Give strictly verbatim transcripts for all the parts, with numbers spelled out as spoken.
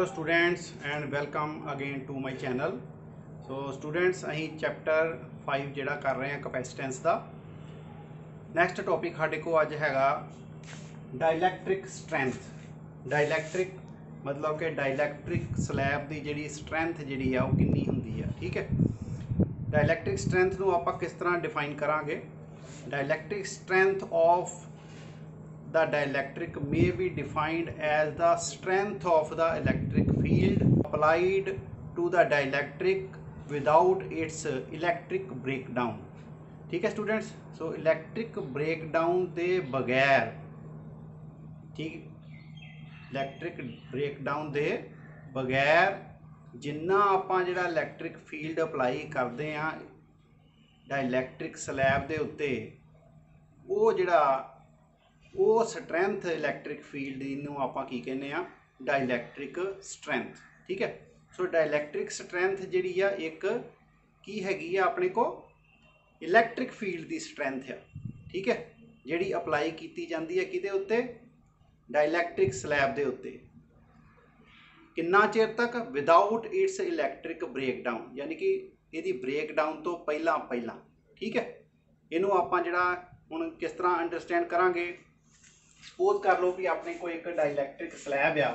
Hello students and welcome again to my channel. So students अहीं chapter five जिहड़ा कर रहे हैं कैपेसिटेंस का। नैक्सट टॉपिक साडे को अज हैगा डाइलैक्ट्रिक स्ट्रेंथ। डाइलैक्ट्रिक मतलब कि डाइलैक्ट्रिक स्लैब की जिहड़ी स्ट्रेंथ जिहड़ी आ वो कितनी हुंदी है। ठीक है, डाइलैक्ट्रिक स्ट्रेंथ नूं आपां किस तरह डिफाइन करांगे। Dielectric strength of the dielectric may be defined as the strength of the electric field applied to the dielectric without its electric breakdown। ठीक है स्टूडेंट्स, सो इलैक्ट्रिक ब्रेकडाउन के बगैर, ठीक, इलैक्ट्रिक ब्रेकडाउन के बगैर जिन्ना आपां जिहड़ा इलैक्ट्रिक फील्ड अप्लाई करते हैं डाइलैक्ट्रिक स्लैब के उत्ते वो जिहड़ा वो स्ट्रेंथ इलैक्ट्रिक फील्ड नूं आपां की कहने आ डाइलैक्ट्रिक स्ट्रेंथ। ठीक है, सो डाइलैक्ट्रिक स्ट्रेंथ जिहड़ी आ एक की हैगी आ अपने को इलैक्ट्रिक फील्ड की स्ट्रेंथ है। ठीक है, जिहड़ी अप्लाई की जाती है किहदे उत्ते, डाइलैक्ट्रिक स्लैब के उत्ते। किन्ना चिर तक, विदाउट इट्स इलैक्ट्रिक ब्रेकडाउन, यानी कि इहदी ब्रेकडाउन तो पहला पहला। ठीक है, इनू आपां जिहड़ा हुण किस तरह अंडरस्टैंड करांगे। सपोज कर लो कि अपने को एक डाइलैक्ट्रिक स्लैब आ,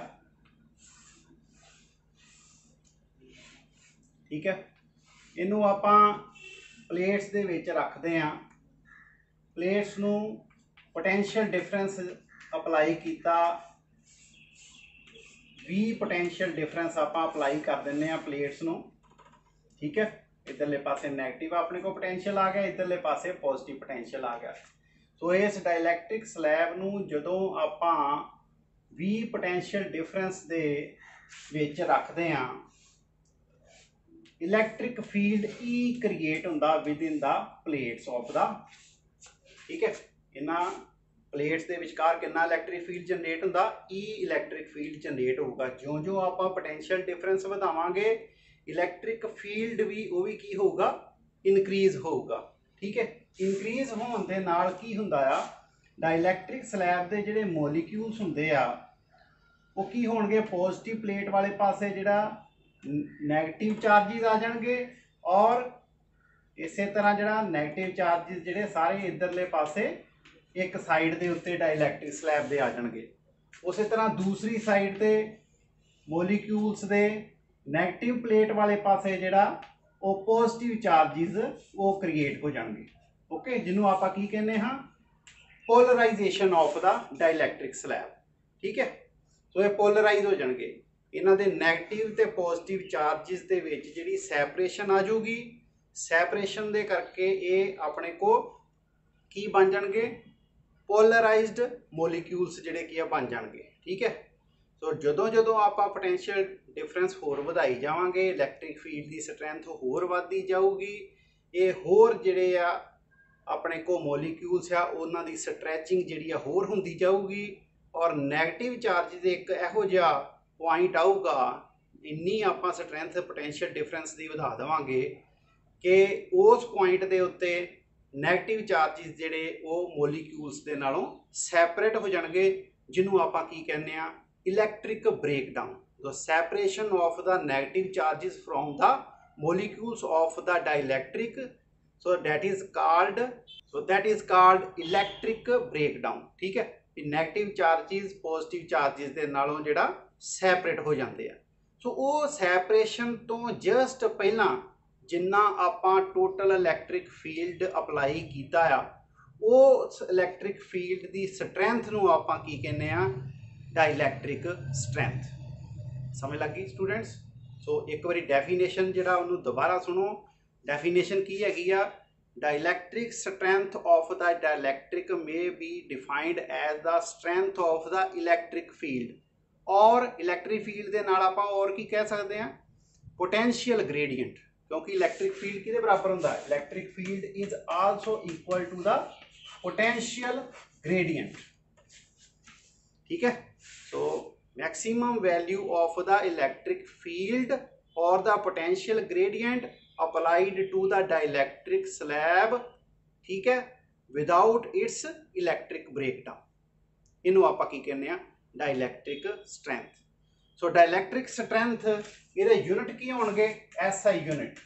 ठीक है, इनू आपां प्लेट्स दे विच रखते हैं। प्लेट्स नू पोटेंशियल डिफरेंस अप्लाई किया, वी पोटेंशियल डिफरेंस आपां अप्लाई कर देने आ प्लेट्स नू। ठीक है, इधरले पासे नैगेटिव अपने को पोटेंशियल आ गया, इधरले पासे पॉजिटिव पोटेंशियल आ गया। सो इस डाइलैक्ट्रिक स्लैब नू जदों आपां वी पोटेंशियल डिफरेंस दे विच रखते हैं, इलैक्ट्रिक फील्ड ई क्रिएट हुंदा within the plates of the. ठीक है, इन्हां प्लेट्स के विचकार कितना इलैक्ट्रिक फील्ड जनरेट हुंदा, ई इलैक्ट्रिक फील्ड जनरेट होगा। ज्यों ज्यों आपां पोटेंशियल डिफरेंस वधावांगे इलैक्ट्रिक फील्ड भी वो भी की होगा, इनक्रीज होगा। ठीक है, इनक्रीज होने के नाल की हुंदा आ, डाइलैक्ट्रिक स्लैब के जिहड़े मॉलिक्यूल्स हुंदे आ वो की होणगे, पॉजिटिव प्लेट वाले पासे जिहड़ा नैगेटिव चार्जिस आ जाणगे और इस तरह जिहड़ा नैगेटिव चार्जिस जिहड़े सारे इधरले पासे एक साइड के उत्ते डाइलैक्ट्रिक स्लैब के आ जाणगे। उस तरह दूसरी साइड ते मॉलिक्यूल्स दे नैगेटिव प्लेट वाले पासे जिहड़ा वो पॉजिटिव चार्जिस वो क्रिएट हो जाएंगे। ओके, जिन्होंने आप की कहने हाँ, polarization of the dielectric slab. ठीक है, सो ये पोलराइज हो जाएंगे। इन्हों के नैगेटिव ते पॉजिटिव चार्जिस के विच जिहड़ी सैपरेशन आ जाऊगी, सैपरेशन दे करके ये अपने को की बन जाएंगे, पोलराइज्ड मॉलिक्यूल्स जिहड़े की बन जाएंगे। ठीक है, सो जदों जदों आप पोटेंशियल डिफरेंस होर वधाई जावांगे इलैक्ट्रिक फील्ड की स्ट्रेंथ होर वधदी जाऊगी। ये होर जिहड़े आ अपने को मॉलिक्यूल्स आ उन्हां दी स्ट्रैचिंग जिहड़ी आ होर हुंदी जाऊगी और नैगेटिव चार्ज एक इहो जिहा पॉइंट आऊगा, इन्नी आपां स्ट्रेंथ पोटेंशियल डिफरेंस दी वधा देवांगे कि उस पॉइंट दे उत्ते नैगेटिव चार्जिस जिहड़े वो मॉलिक्यूल्स दे नालों सैपरेट हो जाणगे, जिन्हों आपां की कहने आ electric breakdown. The separation of the negative charges from the molecules of the dielectric, so that is called so that is called electric breakdown। ठीक है, नेगेटिव चार्जेस पॉजिटिव चार्जेस के नालों जिहड़ा सैपरेट हो जाते हैं। सो वो सैपरेशन तो जस्ट पहला जिन्ना आपां टोटल इलैक्ट्रिक फील्ड अप्लाई किया आ, वो इलैक्ट्रिक फील्ड की स्ट्रेंथ नूं आपां की कहने आ, डाइलैक्ट्रिक स्ट्रेंथ। समझ लग गई स्टूडेंट्स। सो एक बारी डेफिनेशन जिहड़ा उन्होंने दोबारा सुनो। डेफिनेशन की हैगी आ, dielectric strength of the dielectric may be defined as the strength of the electric field, और इलैक्ट्रिक फील्ड के नाल आपां और की कह सकते हैं, पोटेंशियल ग्रेडियंट, क्योंकि इलैक्ट्रिक फील्ड किहदे बराबर हुंदा है, electric field is also equal to the potential gradient. ठीक है, सो maximum value of the electric field or the potential gradient applied to the dielectric slab, ठीक है, without its electric breakdown, इनू आप की कहने dielectric strength. So dielectric strength ये unit की होणगे S I unit.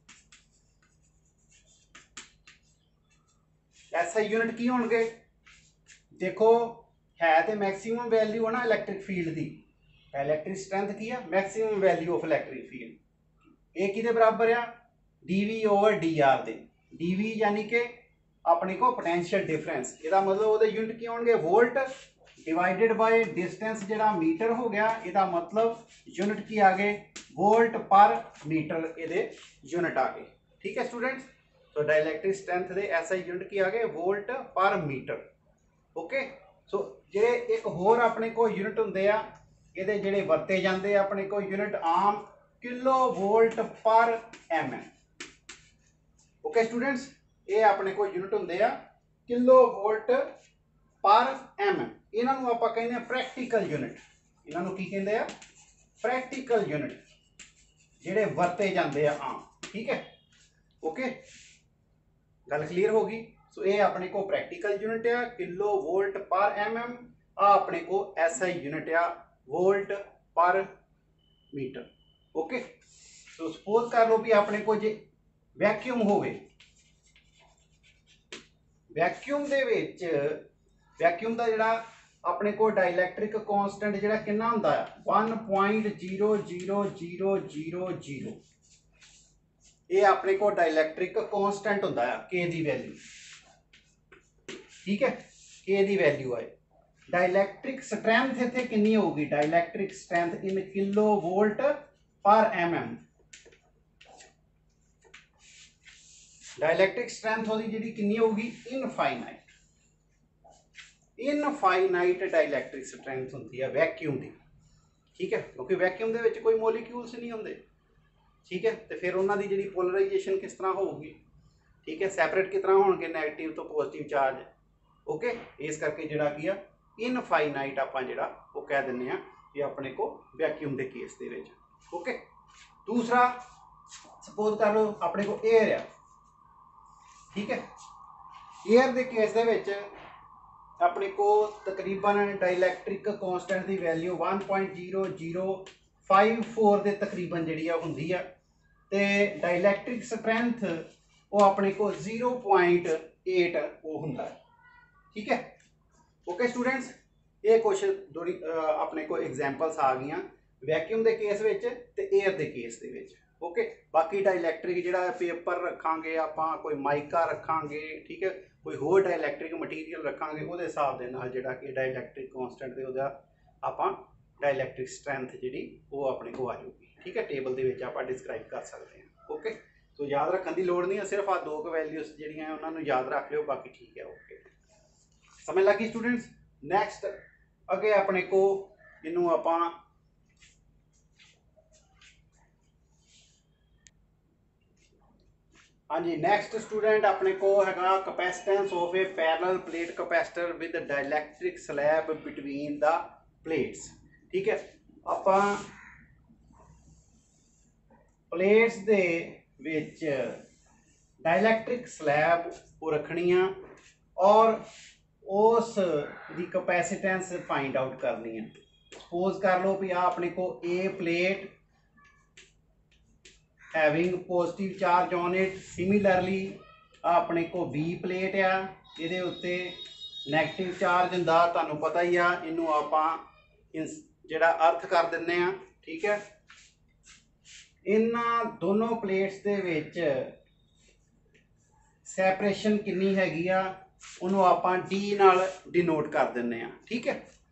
S I unit की होणगे देखो है तो मैक्सीमम वैल्यू है ना इलैक्ट्रिक फील्ड की। इलैक्ट्रिक स्ट्रेंथ की है maximum value of electric field. ये किहदे बराबर आ D V over D R दे। डी वी यानी कि अपने को पोटेंशियल डिफरेंस, इसका मतलब वो यूनिट की होंगे वोल्ट डिवाइडेड बाय डिस्टेंस जिहड़ा मीटर हो गया। इसका मतलब यूनिट की आ गए वोल्ट पर मीटर, ये यूनिट आ गए। ठीक है स्टूडेंट्स, तो डाइलैक्ट्रिक स्ट्रेंथ दे एस आई यूनिट की आ गए वोल्ट पर मीटर। ओके, सो जे एक होर अपने को यूनिट होंगे आ ये जेडे वरते जाते अपने को यूनिट आम kilo volt per M M. Okay students, ये अपने को यूनिट होंगे आ kilo volt per M M. इन्हों आप कहते प्रैक्टिकल यूनिट, इन्हों की कहते हैं प्रैक्टिकल यूनिट जेडे वरते जाते आम। ठीक है, ओके गल क्लीयर होगी। सो ये अपने को प्रैक्टिकल यूनिट आ kilo volt per M M. आ अपने को एस आई यूनिट आ वोल्ट पर मीटर। ओके, तो सपोज कर लो भी अपने को जे वैक्यूम होवे, वैक्यूम दे विच वैक्यूम दा जिहड़ा अपने को डाइलैक्ट्रिक कांस्टेंट जिहड़ा कितना हुंदा है one point zero zero zero zero zero. ये अपने को डाइलैक्ट्रिक कांस्टेंट हुंदा है के दी वैल्यू। ठीक है, के दी वैल्यू है। डाइलैक्ट्रिक स्ट्रेंथ इत्थे कितनी होगी, dielectric strength in kilo volt per M M. Dielectric strength होगी जी कितनी होगी इनफाइनाइट। इनफाइनाइट डाइलैक्ट्रिक स्ट्रेंथ होती है वैक्यूम की। ठीक है, क्योंकि वैक्यूम दे विच कोई मॉलिक्यूल्स नहीं होंगे। ठीक है, तो फिर उन्होंने जी पोलराइजेशन किस तरह होगी। ठीक है, सैपरेट किस तरह होंगे नैगेटिव तो पॉजिटिव चार्ज। ओके, इस करके जोड़ा की इनफाइनाइट आप जो वो कह दें कि अपने को वैक्यूम के केस दे विच। ओके, दूसरा सपोज कर लो अपने को एयर आ। ठीक है, एयर के केस दे विच अपने को तकरीबन डाइलैक्ट्रिक कांस्टेंट की value one point zero zero five four के तकरीबन जी होंगी है। तो डाइलैक्ट्रिक स्ट्रेंथ वो अपने को जीरो पॉइंट एट वो होंगे। ठीक है, ओके स्टूडेंट्स, ये कुछ थोड़ी अपने को एग्जाम्पल्स आ गई वैक्यूम के केस विच ते एयर के केस दे विच। ओके, बाकी डाइलैक्ट्रिक जिहड़ा पेपर रखांगे आपां, कोई माइका रखांगे, ठीक है, कोई होर डाइलैक्ट्रिक मटीरियल रखांगे, उहदे हिसाब दे नाल जिहड़ा कि डाइलैक्ट्रिक कांस्टेंट ते उहदा आपां डाइलैक्ट्रिक स्ट्रेंथ जिहड़ी वो अपने को आ जाऊगी। ठीक है, टेबल दे विच आपां डिस्क्राइब कर सकते हैं। ओके, तो याद रखने की लोड़ नहीं है, सिर्फ आ दो वैल्यूज जिहड़ियां उन्हां नूं याद रख लिओ, बाकी ठीक है। ओके, समझ लगी स्टूडेंट्स। नैक्सट अगे अपने को इनू आपां हाँ जी, नैक्सट स्टूडेंट अपने को हैगा capacitance of a parallel plate capacitor with dielectric slab between the plates. ठीक है, आपां प्लेट्स दे विच डाइलैक्ट्रिक स्लैब वो रखनी आ और उस दी कैपेसिटेंस फाइंड आउट करनी है। सपोज कर लो भी आ अपने को A plate having positive charge on it. Similarly अपने को बी प्लेट आ, ये उत्ते नैगेटिव चार्ज हुंदा, तुहानूं पता ही आ। इनू आपां जिहड़ा अर्थ कर दिंदे आ। ठीक है, इन्हां दोनों प्लेट्स दे विच सैपरेशन कितनी हैगी आ उन्होंने आपां डी नाल डिनोट कर दिंदे आ। ठीक है,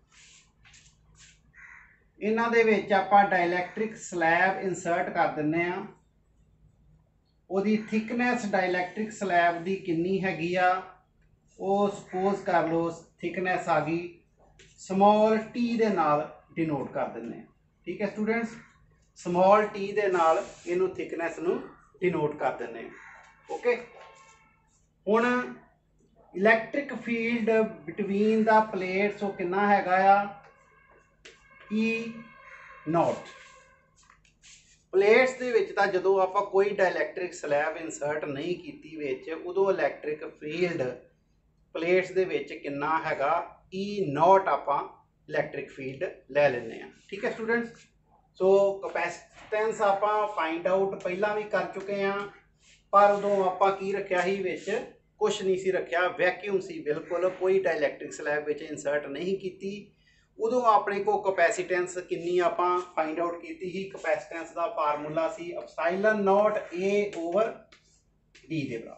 इन्हां दे विच आपां डाइलैक्ट्रिक स्लैब इंसर्ट कर दिंदे आ। उहदी थिकनेस डाइलैक्ट्रिक स्लैब दी कितनी हैगी आ, वो सपोज कर लो थिकनेस आ गई स्मॉल टी दे नाल डिनोट कर दिंदे आ। ठीक है स्टूडेंट्स, स्मॉल टी दे नाल इनू थिकनेस नू डिनोट कर दिंदे आ। ओके, हुण electric field between the plates वो कितना हैगा आ ई नॉट। प्लेट्स दे विच तां जदों आपां कोई डाइलैक्ट्रिक स्लैब इंसर्ट नहीं कीती विच, उदों इलैक्ट्रिक फील्ड प्लेट्स दे विच कितना हैगा ई नॉट आपां इलैक्ट्रिक फील्ड लै लेने आ। ठीक है स्टूडेंट्स, सो कैपेसिटेंस आपां फाइंड आउट पहला भी कर चुके हैं, पर उदों आपां की रखिया ही विच कुछ नहीं सी रखिया, वैक्यूम सी बिल्कुल, कोई डायलैक्ट्रिक स्लैब विच इंसर्ट नहीं की। उदों अपने को कैपेसिटेंस किन्नी आपां फाइंड आउट की ही, कैपेसिटेंस का formula C epsilon naught A over D दे बराबर।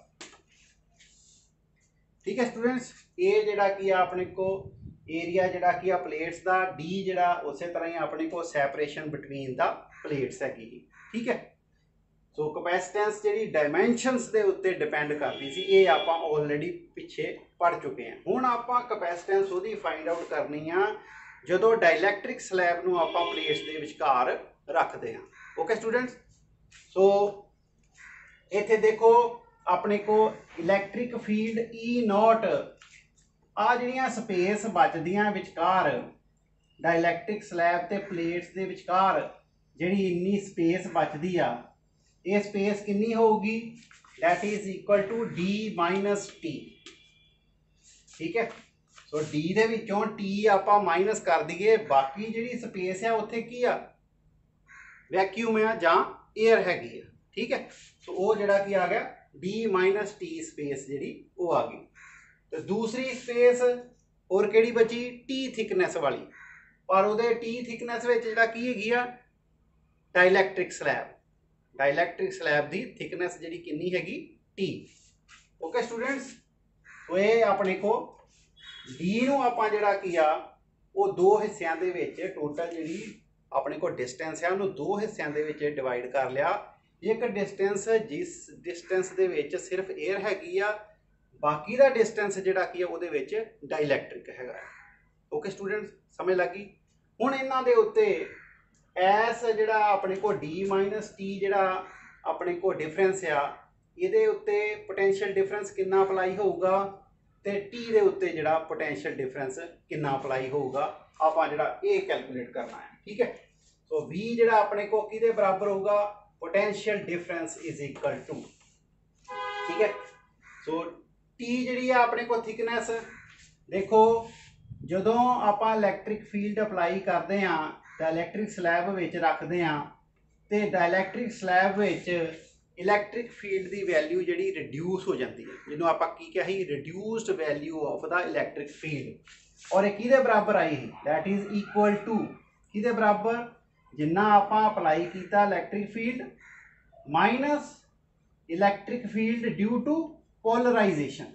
ठीक है स्टूडेंट्स, ए जिहड़ा की अपने को एरिया जिहड़ा की प्लेट्स का, डी जिहड़ा उस तरह ही अपने को सैपरेशन बिटवीन द प्लेट्स हैगी। ठीक है, सो कैपेसिटेंस जिहड़ी डायमेंशनस दे उत्ते डिपेंड करती सी, ये आपां ऑलरेडी पिछे पढ़ चुके हैं। हुण आपां कैपेसिटेंस उहदी फाइंड आउट करनी आ जदों डायलैक्ट्रिक स्लैब नूं आपां प्लेट्स दे विचकार रखदे हां। ओके स्टूडेंट्स, सो इत्थे देखो अपने को इलैक्ट्रिक फील्ड ई नॉट आ जिहड़ियां स्पेस बचदियां विचकार डायलैक्ट्रिक स्लैब ते प्लेट्स दे विचकार, जिहड़ी इन्नी स्पेस बचदी आ, ये स्पेस कितनी होगी, that is equal to D minus T. ठीक है, सो डी दे विचों टी आपां माइनस कर दईए, बाकी जिहड़ी स्पेस है उत्थे की आ, वैक्यूम है जां एयर हैगी आ। ठीक है, सो वो जिहड़ा की आ गया डी माइनस टी स्पेस जिहड़ी वो आ गई। तो दूसरी स्पेस और किहड़ी बची, टी थिकनेस वाली, पर उहदे टी थिकनेस विच जिहड़ा की हैगी आ डायलैक्ट्रिक स्लैब, डायलैक्ट्रिक स्लैब की थिकनेस जी कितनी हैगी, टी। ओके स्टूडेंट्स, तो ये अपने को डी नूं आपां जिहड़ा किया वो दो हिस्सों दे विच टोटल जी अपने को डिस्टेंस है उन्होंने दो हिस्सों दे विच डिवाइड कर लिया। एक डिस्टेंस जिस डिस्टेंस दे विच सिर्फ एयर हैगी आ, बाकी दा डिस्टेंस जिहड़ा की है उहदे विच डायलैक्ट्रिक हैगा। ओके स्टूडेंट्स, समझ लगी। हुण इन्हां दे उत्ते एस जिहड़ा अपने को डी माइनस टी जिहड़ा अपने को डिफरेंस आ, इहदे उत्ते पोटेंशियल डिफरेंस कितना अप्लाई होऊगा ते टी दे उत्ते जिहड़ा पोटेंशियल डिफरेंस कितना अप्लाई होऊगा, आपां जिहड़ा ये कैलकुलेट करना है। ठीक है, सो वी जिहड़ा अपने को किहदे बराबर होऊगा, potential difference is equal to. ठीक है, सो टी जिहड़ी है अपने को थिकनेस, देखो जदों आपां इलैक्ट्रिक फील्ड अप्लाई करते हैं डायलैक्ट्रिक स्लैब विच रखते हैं, तो डायलैक्ट्रिक स्लैब विच इलैक्ट्रिक फील्ड की वैल्यू जिहड़ी रिड्यूस हो जाती है, जिन्होंने आपां की कहा ही reduced value of the electric field, और एक किहदे बराबर आई ही, दैट इज इक्वल टू किहदे बराबर, जिन्ना आपां अप्लाई किया electric field minus electric field due to polarization,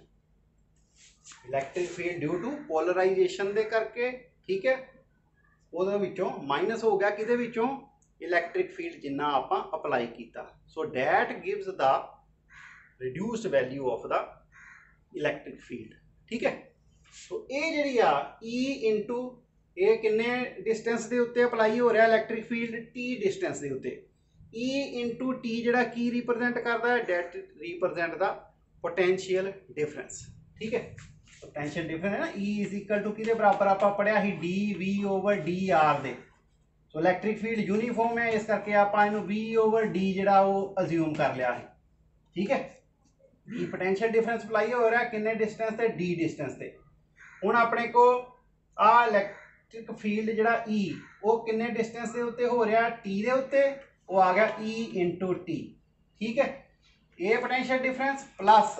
electric field due to polarization दे करके। ठीक है, ਉਹਦੇ ਵਿੱਚੋਂ माइनस हो गया किहदे ਵਿੱਚੋਂ, इलैक्ट्रिक फील्ड जिन्ना आपां अप्लाई किया, so that gives the reduced value of the electric field. ठीक है, सो ये जिहड़ी आ ई इंटू ये किन्ने डिस्टेंस के उत्ते अप्लाई हो रहा इलैक्ट्रिक फील्ड, टी डिस्टेंस के उत्ते, ई इंटू टी जिहड़ा की रिप्रजेंट करता है, that represent the potential difference. ठीक है, पोटेंशियल डिफरेंस है ना, ई इज इक्वल टू किहदे बराबर आपां पढ़िया ही, D V over D R दे। सो इलैक्ट्रिक फील्ड यूनीफॉर्म है, इस करके आपां इहनूं वी ओवर डी जिहड़ा वो अज्यूम कर लिया है। ठीक है, डी पोटेंशियल डिफरेंस अप्लाई हो रहा है किन्ने डिस्टेंस ते, डी डिस्टेंस ते। हुण अपने को आ इलैक्ट्रिक फील्ड जिहड़ा ई वो किन्ने डिस्टेंस के उत्ते हो रहा, टी दे उत्ते, वो आ गया ई इंटू टी। ठीक है, ये पोटेंशियल डिफरेंस प्लस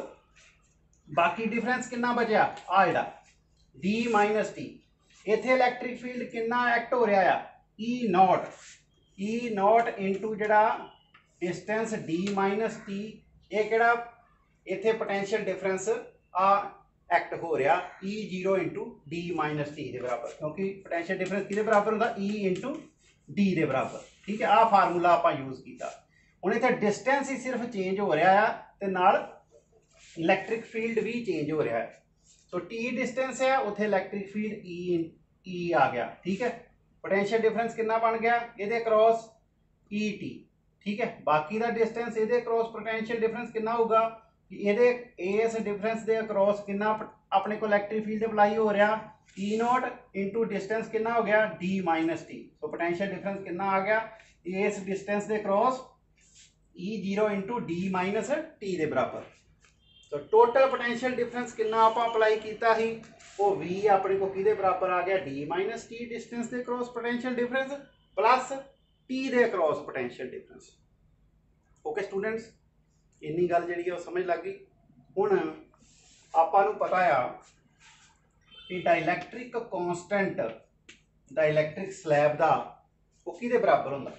बाकी डिफरेंस कितना बचा, आ जिहड़ा डी माइनस टी, इत्थे इलैक्ट्रिक फील्ड कितना एक्ट हो रहा है, E naught, E naught into जिहड़ा डिस्टेंस डी माइनस टी, ये किहड़ा इत्थे पोटेंशियल डिफरेंस आ एक्ट हो रहा E zero into D minus T के बराबर, क्योंकि पोटेंशियल डिफरेंस किहदे बराबर होंदा, ई इंटू डी के बराबर। ठीक है, आ फार्मूला आपां यूज़ किया। हुण इत्थे डिस्टेंस ही सिर्फ चेंज हो रहा है ते नाल इलैक्ट्रिक फील्ड भी चेंज हो रहा है। सो टी डिस्टेंस है, उत्थे इलैक्ट्रिक फील्ड ई ई आ गया। ठीक है, पोटेंशियल डिफरेंस कितना बन गया, ये क्रॉस ई टी। ठीक है, बाकी का डिस्टेंस ये क्रॉस पोटेंशियल डिफरेंस कितना होगा, ये इस डिफरेंस के क्रॉस कितना अपने को इलैक्ट्रिक फील्ड अप्लाई हो रहा, ई नॉट इंटू डिस्टेंस कितना हो गया, D minus T. So potential difference कितना आ गया, इस डिस्टेंस के cross E zero into D minus T के बराबर। सो टोटल पोटेंशियल डिफरेंस कितना आप अप्लाई किया ही वो V अपने को किहदे बराबर आ गया d माइनस टी डिस्टेंस के cross potential difference plus t दे cross potential difference. Okay students, इन्नी गल जिहड़ी है समझ लग गई। हुण आपां नूं पता आ कि डाइलैक्ट्रिक कॉन्स्टेंट डाइलैक्ट्रिक स्लैब दा वो किहदे बराबर हुंदा।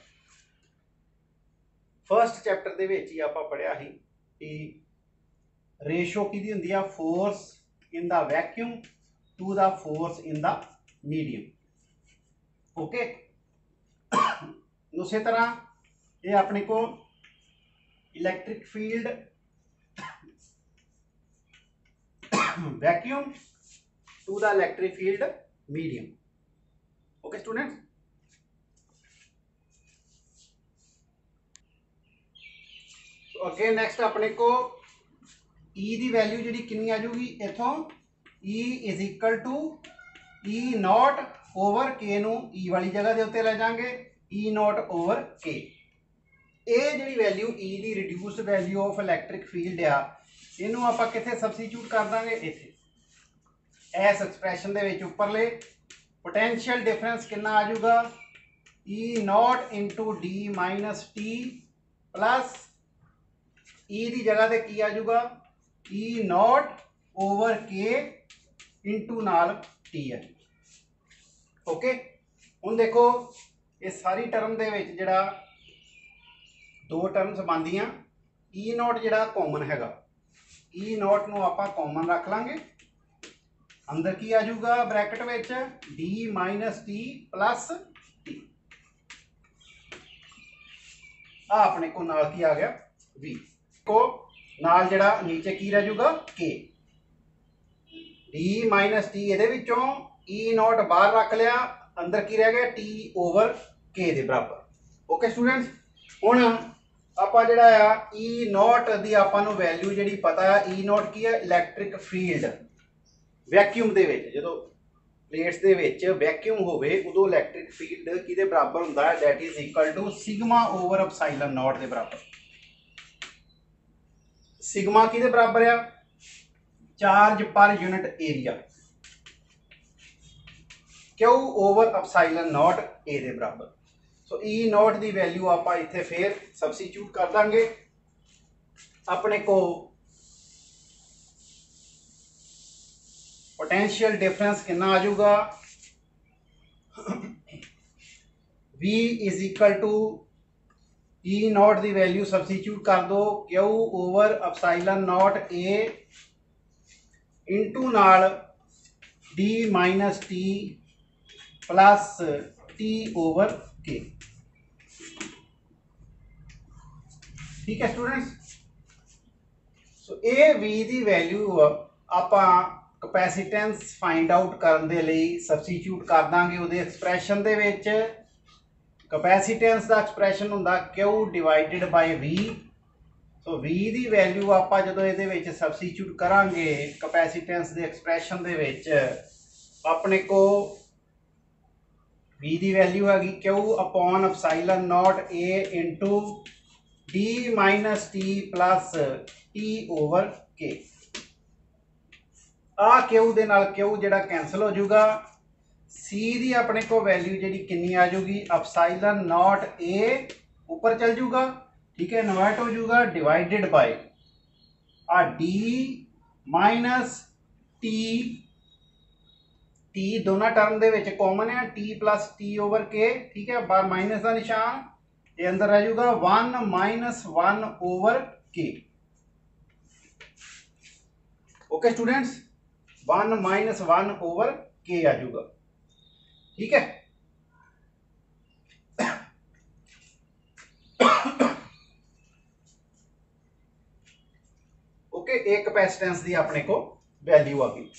फर्स्ट चैप्टर दे विच ही आपां पढ़िया ही कि रेशो किहदी हुंदी आ force in the vacuum to the force in the medium. Okay, उसी तरह ये अपने को electric field vacuum to the electric field medium. Okay students, okay next अपने को E की वैल्यू जी कितनी आ जाऊगी इथों E is equal to E naught over K नू E वाली जगह के उत्ते ले जाएंगे E नॉट ओवर के। ये जी वैल्यू E की reduced value of electric field आ इनू आपां कित्थे सबस्टिट्यूट कर देंगे इत्थे इस एक्सप्रैशन दे विच उपरले पोटेंशियल डिफरेंस कितना आ जाऊगा E naught into D minus T plus E की जगह ते की आ जाऊगा E naught over K into नाल टी है। ओके, हुण देखो ये सारी टर्म दे विच जिहड़ा दो टर्म्स बनदियां E नॉट जिहड़ा कॉमन हैगा E नॉट नूं आपां कॉमन रख लांगे अंदर की आ जाऊगा ब्रैकेट विच D minus T plus T आ अपने को नाल की आ गया V को नाल जिहड़ा नीचे की रह जाऊगा K डी माइनस टी ये E नॉट बाहर रख लिया अंदर की रह गया T ओवर K दे बराबर। ओके स्टूडेंट्स, हुण आपां जिहड़ा आ E नॉट दी आपां नूं वैल्यू जिहड़ी पता है E नॉट की है इलैक्ट्रिक फील्ड वैक्यूम दे विच जदों प्लेट्स दे विच वैक्यूम होवे उदों इलैक्ट्रिक फील्ड किहदे बराबर हुंदा है that is equal to sigma over epsilon naught दे बराबर। सिग्मा किहदे बराबर है charge per unit area Q over epsilon naught A दे बराबर। सो E नॉट दी वैल्यू आपां इत्थे फिर सबस्टिट्यूट कर देंगे अपने को पोटेंशियल डिफरेंस कितना आ जाऊगा V is equal to E naught दी वैल्यू सबस्टिट्यूट कर दो Q over epsilon naught A into नाल D minus T plus T over K. ठीक है स्टूडेंट्स, सो ए V दी वैल्यू आपां कैपेसिटेंस फाइंड आउट करने दे लई सबस्टिट्यूट कर दांगे उहदे एक्सप्रैशन दे विच। कैपेसिटेंस का एक्सप्रैशन हुंदा Q divided by V। So V की वैल्यू आपां जदों इहदे विच सबस्टिट्यूट करांगे कैपेसिटेंस दे एक्सप्रैशन दे विच अपने को V की वैल्यू हैगी Q upon epsilon naught A into D minus T plus T over K. आ क्यू दे नाल क्यू जिहड़ा कैंसल हो जाऊगा C दी अपने को वैल्यू जिहड़ी कितनी आ जाऊगी एप्सिलॉन नॉट A ऊपर चल जाऊगा। ठीक है, इन्वर्ट हो जाऊगा डिवाइडेड बाय आ डी माइनस टी टी दोनों टर्म दे विच कॉमन है T plus T over K. ठीक है, बार माइनस का निशान ये अंदर रह जाऊगा one minus one over K. Okay students, one minus one over K आ जाऊगा। ठीक है, ओके एक कैपेसिटेंस दी अपने को वैल्यू आ गई।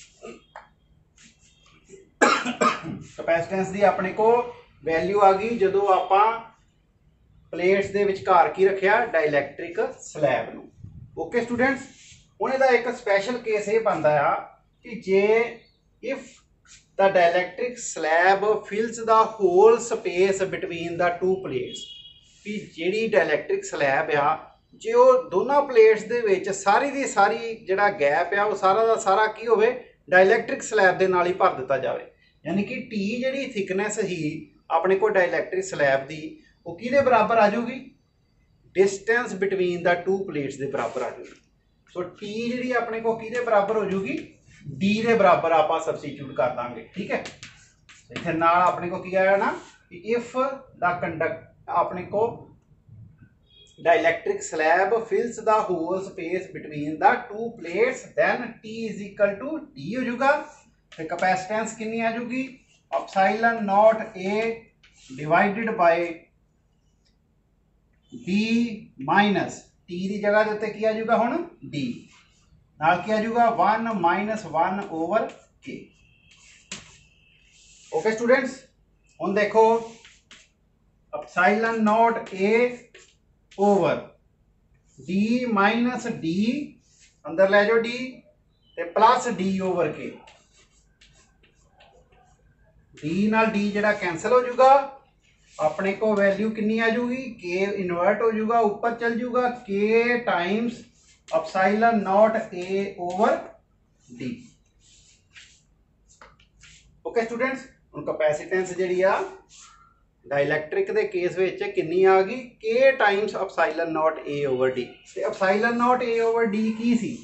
कैपेसिटेंस दी अपने को वैल्यू आ गई जदों आपां प्लेट्स दे विचकार की रखिया डाइलैक्ट्रिक स्लैब नूं। ओके स्टूडेंट्स, हुण इहदा एक स्पैशल केस ये बनदा आ कि जे if the dielectric slab fills the whole space between the two plates, कि जिहड़ी डाइलैक्ट्रिक स्लैब आ जो दोनों प्लेट्स दे विच सारी दी सारी जिहड़ा गैप है वो सारा दा सारा की होवे डाइलैक्ट्रिक स्लैब दे नाल ही भर दिता जाए। यानी कि टी जिहड़ी थिकनेस ही अपने को डाइलैक्ट्रिक स्लैब दी वो किहदे बराबर आ जाऊगी, distance between the two plates के बराबर आ जाएगी। सो टी जी अपने को किहदे बराबर हो जाएगी, डी के बराबर आप सबस्टिट्यूट कर देंगे। ठीक है, इतने नाल अपने को की आया ना कि इफ द कंडक्ट अपने को dielectric slab fills the whole space between the two plates then T is equal to D हो जाएगा। तो कैपेसिटेंस कितनी आ जाएगी, epsilon naught A divided by D minus T की जगह के उत्ते की आ जाएगा हुण डी नाल की आ जाएगा one minus one over K. Okay students, हुण देखो epsilon naught A over D minus D अंदर ले जाओ डी ते plus D over K, D नाल डी जड़ा कैंसल हो जाऊगा, अपने को वैल्यू कितनी आ जाऊगी, के इन्वर्ट हो जाऊगा, ऊपर चल जाऊगा K times epsilon naught A over D. Okay students, हुण कैपेसिटेंस जिहड़ी आ डाइलैक्ट्रिक दे केस विच कितनी आ गई, K times epsilon naught A over D. ते epsilon naught A over D की सी,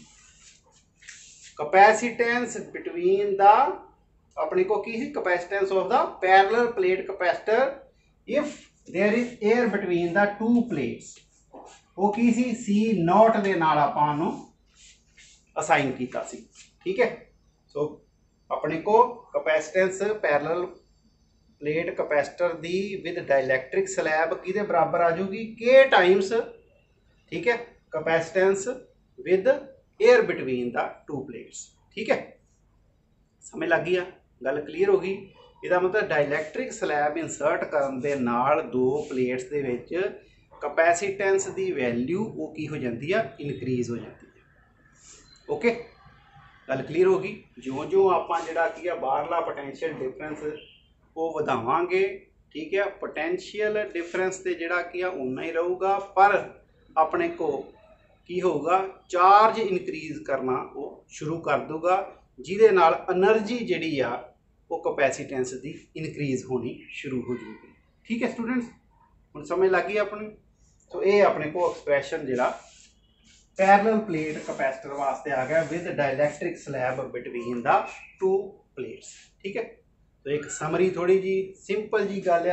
कैपेसिटेंस बिटवीन द अपने को की सी, capacitance of the parallel plate capacitor if there is air between the two plates, वो की सी सी नॉट दे नाल आपां नूं असाइन कीता सी। ठीक है, सो अपने को कैपेसिटेंस पैरेलल प्लेट कैपेसिटर दी विद डाइलैक्ट्रिक स्लैब किहदे बराबर आ जाऊगी, के टाइम्स ठीक है capacitance with air between the two plates. ठीक है, समझ लग गई, गल क्लीयर हो गई। इसका मतलब डाइलैक्ट्रिक स्लैब इंसर्ट करन दे नाल दो प्लेट्स दे विच कैपेसिटेंस दी वैल्यू वो की हो जाती है, इनक्रीज हो जाती है। ओके, गल क्लीयर हो गई। जो जो आपां जिहड़ा की है बाहरला पोटेंशियल डिफरेंस वो वधावांगे, ठीक है, पोटेंशियल डिफरेंस तो जिहड़ा की उन्ना ही रहूगा, पर अपने को की होगा चार्ज इनक्रीज करना वो शुरू कर दूगा, जिहदे नाल एनर्जी जिहड़ी आ वो कैपेसिटेंस दी इनक्रीज होनी शुरू हो जाएगी। ठीक है स्टूडेंट्स, हुण समझ लग गई अपनी। तो ये अपने को एक्सप्रैशन जिहड़ा पैरेलल प्लेट कैपेसिटर वास्ते आ गया with dielectric slab between the two plates. ठीक है, तो एक समरी थोड़ी जी सिंपल जी गल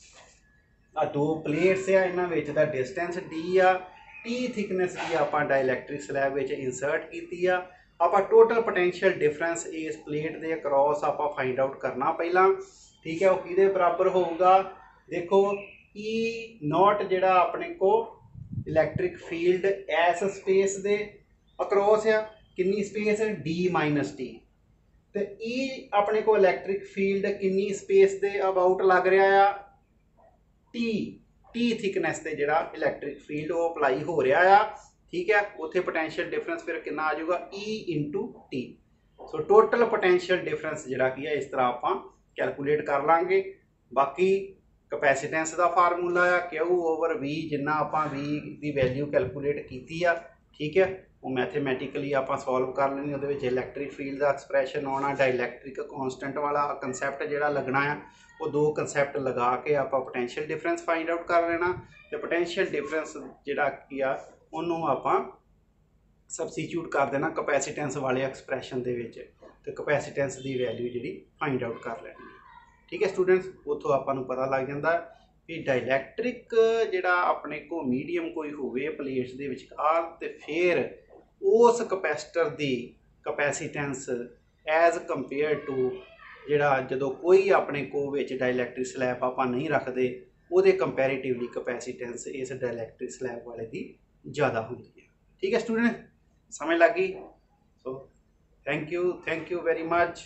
आ, दो प्लेट्स आ, इन्हां विच दा डिस्टेंस डी आ, टी थिकनेस की आपां डाइलैक्ट्रिक स्लैब विच इंसर्ट कीती आ, आपां टोटल पोटेंशियल डिफरेंस इस प्लेट दे अक्रॉस आपां फाइंड आउट करना पहला। ठीक है, वो किहदे बराबर होगा, देखो ई नॉट जिहड़ा अपने को इलैक्ट्रिक फील्ड एस स्पेस दे अक्रॉस आ, कितनी स्पेस डी माइनस टी, तो ई अपने को इलैक्ट्रिक फील्ड कितनी स्पेस दे अबाउट लग रहा आ, टी टी थिकनेस से जिहड़ा इलैक्ट्रिक फील्ड वो अप्लाई हो रहा आ। ठीक है, उत्थे पोटेंशियल डिफरेंस फिर कितना आ जाऊगा, E into T. So total potential difference जिहड़ा की है इस तरह आपां कैलकुलेट कर लांगे। बाकी कैपेसिटेंस का फार्मूला आ क्यू ओवर वी, जिन्ना आपां वी की वैल्यू कैलकुलेट की आ, ठीक है, वो मैथेमैटिकली आप सॉल्व कर लेनी। वो इलैक्ट्रिक फील्ड का एक्सप्रैशन आना, डाइलैक्ट्रिक कॉन्सटेंट वाला कंसैप्ट जो लगना है, वो दो कंसैप्ट लगा के आप पोटेंशियल डिफरेंस फाइंड आउट कर लेना। तो पोटेंशियल डिफरेंस जोड़ा कि आ उन्होंने आप सबस्टिट्यूट कर देना कैपेसिटेंस वाले एक्सप्रैशन के विच, तो कैपेसिटेंस की वैल्यू जी फाइंड आउट कर लेनी। ठीक है स्टूडेंट्स, उतों आपको पता लग जाता कि डाइलैक्ट्रिक जिहड़ा अपने को मीडियम कोई होवे प्लेट्स दे विचकार, ते फिर उस कैपेसिटर की कैपेसिटेंस एज कंपेयर टू जिहड़ा जदों कोई अपने को विच डाइलैक्ट्रिक स्लैब आप नहीं रखते, उहदे कंपैरेटिवली कैपेसिटेंस इस डाइलैक्ट्रिक स्लैब वाले की ज़्यादा होती है। ठीक है स्टूडेंट, समझ लग गई। So thank you thank you very much.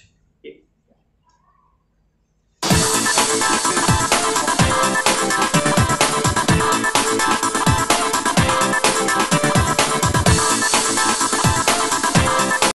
We'll be right back.